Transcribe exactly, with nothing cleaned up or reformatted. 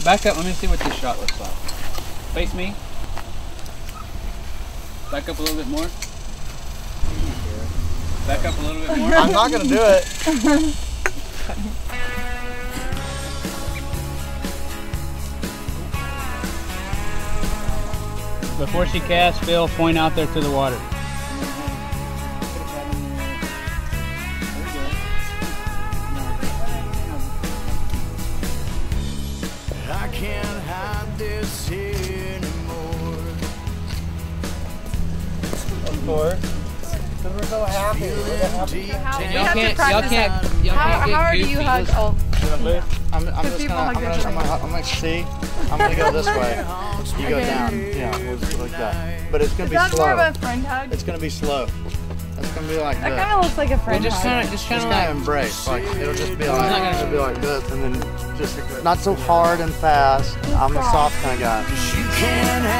Back up. Let me see what this shot looks like. Face me. Back up a little bit more. Back up a little bit more. I'm not gonna do it. Before she casts, Phil, point out there to the water. I can't hide this anymore. Of course. Because we're so happy. We're so happy. Y'all can't, y'all can't, y'all How, can't get how hard do you goofy. hug? Oh, I'm, I'm just people gonna, hug I'm their gonna, I'm children. gonna, I'm gonna see. I'm gonna go this way. You go down. Yeah, we'll just like that. But it's gonna is be that slow. more of a friend hug? It's gonna be slow. It's gonna be like That this. kind of looks like a friend Well, just hug. kind of, just kind Just of kind like. of embrace. Like it'll just be not like, gonna- it'll be like this, and then just not so hard and fast. I'm a soft kind of guy. You can't